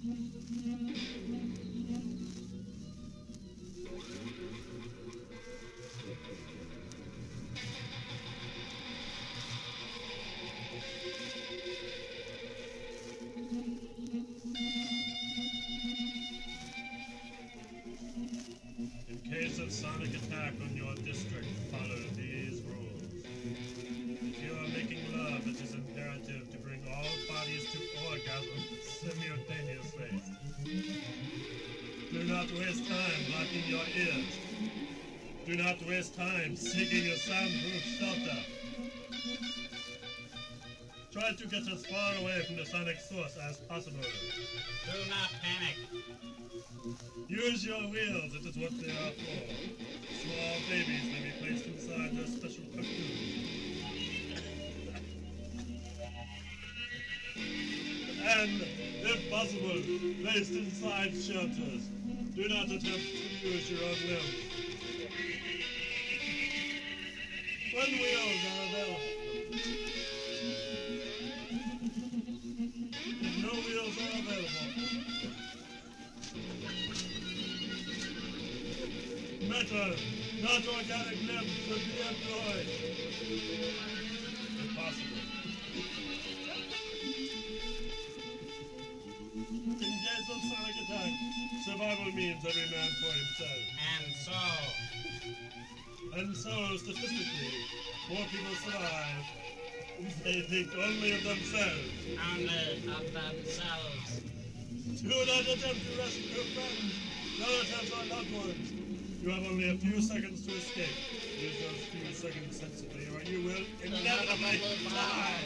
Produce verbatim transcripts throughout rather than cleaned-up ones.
In case of sonic attack on your district, follow these rules. If you are making love, it is imperative to bring all parties to orgasm simultaneously. Do not waste time blocking your ears. Do not waste time seeking a soundproof shelter. Try to get as far away from the sonic source as possible. Do not panic. Use your wheels, it is what they are for. Small babies may be placed inside their special cocoon. And, if possible, placed inside shelters. Do not attempt to use your own limbs. When wheels are available. If no wheels are available, metal, not organic limbs should be employed. If possible. In case of sonic attack, survival means every man for himself. And so... And so, statistically, more people survive if they think only of themselves. Only of themselves. Do not attempt to rescue your friends, relatives, or loved ones. You have only a few seconds to escape. Use those few seconds sensibly, or you will inevitably die.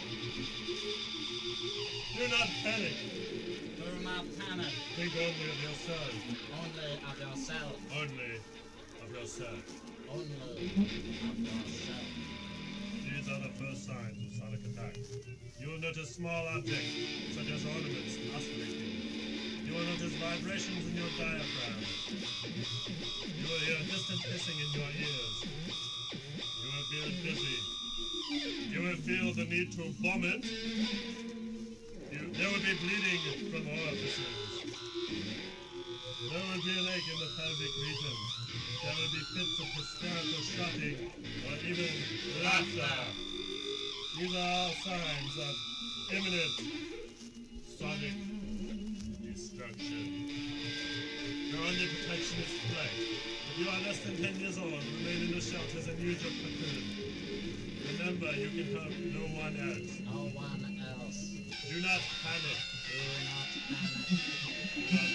Do not panic. Do not panic. Think only of yourself. Only of yourself. Only of yourself. Only of yourself. These are the first signs of sonic attack. You will notice small objects, such as ornaments, oscillating. You will notice vibrations in your diaphragm. You will hear distant hissing in your ears. You will feel dizzy. You will feel the need to vomit. You, there will be bleeding from orifices. There will be an ache in the pelvic region. There will be fits of hysterical shouting or even laughter. These are all signs of imminent sonic destruction. Your only protection is flight. If you are less than ten years old, remain in the shelters and use your cocoon. Remember, you can help no one else. No one else. Do not panic. Do not panic. Do not